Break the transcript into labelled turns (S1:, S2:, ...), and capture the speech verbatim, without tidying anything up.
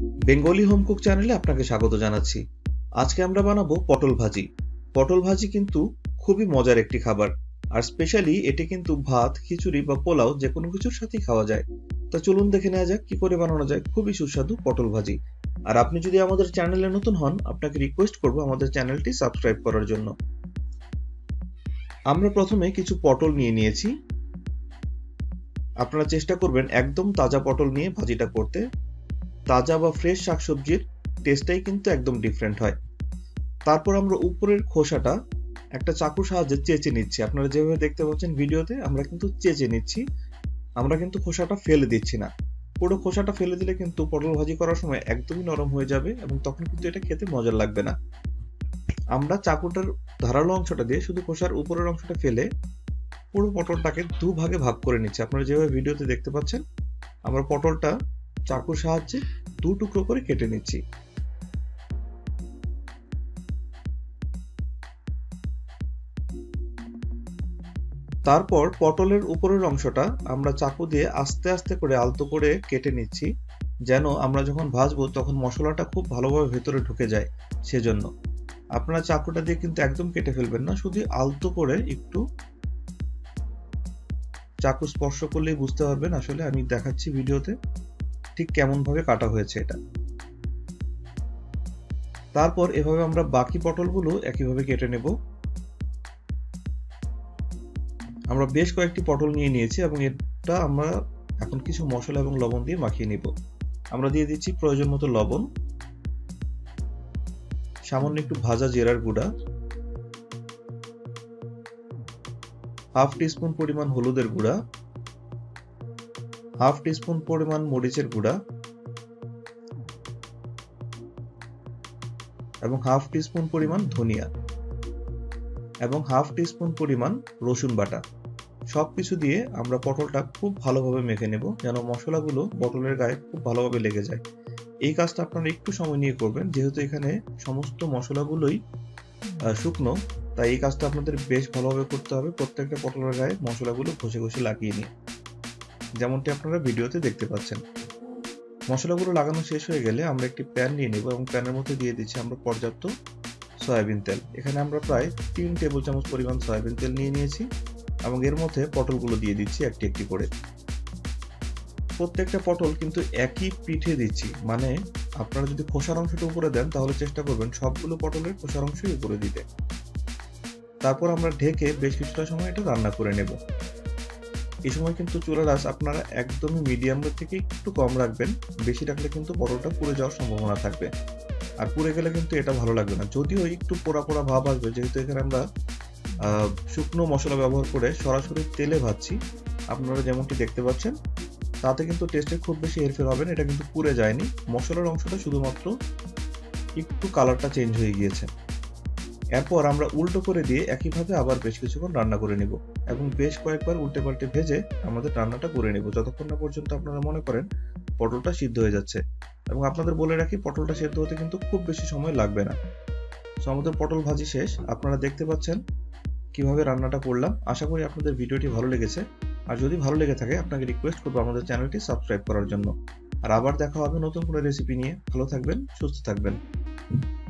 S1: Bengali home cook চ্যানেলে আপনাকে স্বাগত জানাচ্ছি। আজকে আমরা বানাবো পটল ভাজি। পটল ভাজি কিন্তু খুবই মজার একটি খাবার, আর স্পেশালি এটি কিন্তু ভাত, খিচুড়ি বা পোলাও যে কোনো কিছুর সাথেই খাওয়া যায়। তা চলুন দেখে নেওয়া যাক কি করে বানানো যায় খুবই সুস্বাদু পটল ভাজি। আর আপনি যদি আমাদের চ্যানেলে নতুন হন, আপনাকে রিকোয়েস্ট করবো আমাদের চ্যানেলটি সাবস্ক্রাইব করার জন্য। আমরা প্রথমে কিছু পটল নিয়ে নিয়েছি। আপনারা চেষ্টা করবেন একদম তাজা পটল নিয়ে ভাজিটা করতে। তাজা বা ফ্রেশ শাকসবজির টেস্টটাই কিন্তু একদম ডিফারেন্ট হয়। তারপর আমরা উপরের খোসাটা একটা চাকুর সাহায্যে চেঁচে নিচ্ছি। আপনারা যেভাবে দেখতে পাচ্ছেন ভিডিওতে, আমরা কিন্তু চেঁচে নিচ্ছি, আমরা কিন্তু খোসাটা ফেলে দিচ্ছি না। পুরো খোসাটা ফেলে দিলে কিন্তু পটল ভাজি করার সময় একদমই নরম হয়ে যাবে এবং তখন কিন্তু এটা খেতে মজা লাগবে না। আমরা চাকুটার ধারালো অংশটা দিয়ে শুধু খোসার উপরের অংশটা ফেলে পুরো পটলটাকে দু ভাগে ভাগ করে নিচ্ছি। আপনারা যেভাবে ভিডিওতে দেখতে পাচ্ছেন, আমরা পটলটা চাকুর সাহায্যে দু টুকরো করে কেটে নিচ্ছি। তারপর পটলের উপরের অংশটা আমরা চাকু দিয়ে আস্তে আস্তে করে আলতো করে কেটে নিচ্ছি, যেন আমরা যখন ভাজবো তখন মশলাটা খুব ভালোভাবে ভেতরে ঢুকে যায়। সেজন্য আপনারা চাকুটা দিয়ে কিন্তু একদম কেটে ফেলবেন না, শুধু আলতো করে একটু চাকু স্পর্শ করলেই বুঝতে পারবেন আসলে আমি দেখাচ্ছি ভিডিওতে ঠিক কেমন ভাবে কাটা হয়েছে এটা। তারপর এভাবে আমরা বাকি পটলগুলো একইভাবে কেটে নেব। আমরা বেশ কয়েকটি পটল নিয়ে নিয়েছি এবং এটা আমরা এখন কিছু মশলা এবং লবণ দিয়ে মাখিয়ে নিব। আমরা দিয়ে দিচ্ছি প্রয়োজন মতো লবণ, সামান্য একটু ভাজা জিরার গুঁড়া, হাফ টিস্পুন পরিমাণ হলুদের গুঁড়া, হাফ টিস্পুন পরিমাণ মরিচের গুঁড়া এবং হাফ টিস্পুন পরিমাণ ধনিয়া এবং হাফ টিস্পুন পরিমাণ রসুন বাটা। সবকিছু দিয়ে আমরা পটলটা খুব ভালোভাবে মেখে নেব, যেন মশলাগুলো পটলের গায়ে খুব ভালোভাবে লেগে যায়। এই কাজটা আপনারা একটু সময় নিয়ে করবেন, যেহেতু এখানে সমস্ত মশলাগুলোই শুকনো, তাই এই কাজটা আপনাদের বেশ ভালোভাবে করতে হবে। প্রত্যেকটা পটলের গায়ে মশলাগুলো ঘষে ঘষে লাগিয়ে নিয়ে, যেমনটি আপনারা ভিডিওতে দেখতে পাচ্ছেন। মশলাগুলো লাগানো শেষ হয়ে গেলে আমরা একটি প্যান নিয়ে নেব এবং প্যানের মধ্যে দিয়ে দিচ্ছি আমরা পর্যাপ্ত সয়াবিন তেল। এখানে আমরা প্রায় তিন টেবিল চামচ পরিমাণ সয়াবিন তেল নিয়ে নিয়েছি এবং এর মধ্যে পটলগুলো দিয়ে দিচ্ছি একটি একটি করে। প্রত্যেকটা পটল কিন্তু একই পিঠে দিচ্ছি, মানে আপনারা যদি খোসার অংশটা উপরে দেন তাহলে চেষ্টা করবেন সবগুলো পটলের খোসার অংশই উপরে দিতে। তারপর আমরা ঢেকে বেশ কিছুটা সময় এটা রান্না করে নেব। এই সময় কিন্তু চুলার আঁচ আপনারা একদমই মিডিয়াম থেকে একটু কম রাখবেন, বেশি রাখলে কিন্তু পটলটা পুড়ে যাওয়ার সম্ভাবনা থাকবে, আর পুড়ে গেলে কিন্তু এটা ভালো লাগবে না। যদিও একটু পোড়া পোড়া ভাব আসবে, যেহেতু এখানে আমরা শুকনো মশলা ব্যবহার করে সরাসরি তেলে ভাজছি। আপনারা যেমনটি দেখতে পাচ্ছেন, তাতে কিন্তু টেস্টে খুব বেশি হেরফের হবে না, এটা কিন্তু পুড়ে যায়নি। মশলার অংশটা শুধুমাত্র একটু কালারটা চেঞ্জ হয়ে গিয়েছে। এরপর আমরা উল্টো করে দিয়ে একইভাবে আবার বেশ কিছুক্ষণ রান্না করে নিব এবং বেশ কয়েকবার উল্টে পাল্টে ভেজে আমাদের রান্নাটা করে নেব, যতক্ষণ না পর্যন্ত আপনারা মনে করেন পটলটা সিদ্ধ হয়ে যাচ্ছে। এবং আপনাদের বলে রাখি, পটলটা সিদ্ধ হতে কিন্তু খুব বেশি সময় লাগবে না। তো আমাদের পটল ভাজি শেষ। আপনারা দেখতে পাচ্ছেন কিভাবে রান্নাটা করলাম। আশা করি আপনাদের ভিডিওটি ভালো লেগেছে, আর যদি ভালো লেগে থাকে আপনাকে রিকোয়েস্ট করবো আমাদের চ্যানেলটি সাবস্ক্রাইব করার জন্য। আর আবার দেখা হবে নতুন কোনো রেসিপি নিয়ে। ভালো থাকবেন, সুস্থ থাকবেন।